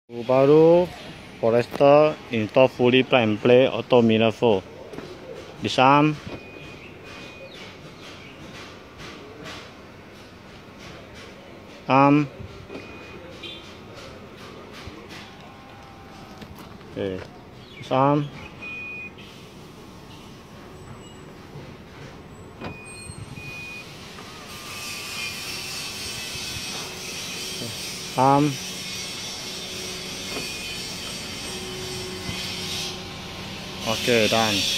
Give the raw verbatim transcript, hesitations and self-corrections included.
Subaru Forester install fully plug and play auto mirror fold. Disarm. Arm. Okay. Disarm. Arm. Okay, done.